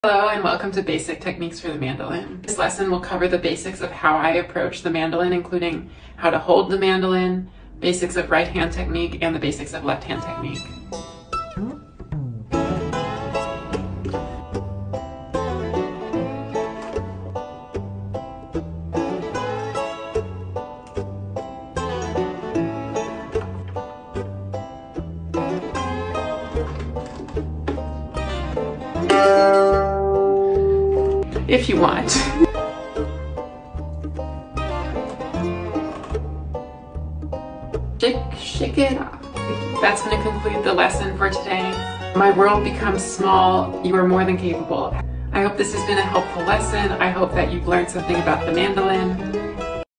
Hello and welcome to Basic Techniques for the Mandolin. This lesson will cover the basics of how I approach the mandolin, including how to hold the mandolin, basics of right hand technique, and the basics of left hand technique. If you want. Shake it off. That's going to conclude the lesson for today. My world becomes small. You are more than capable. I hope this has been a helpful lesson. I hope that you've learned something about the mandolin.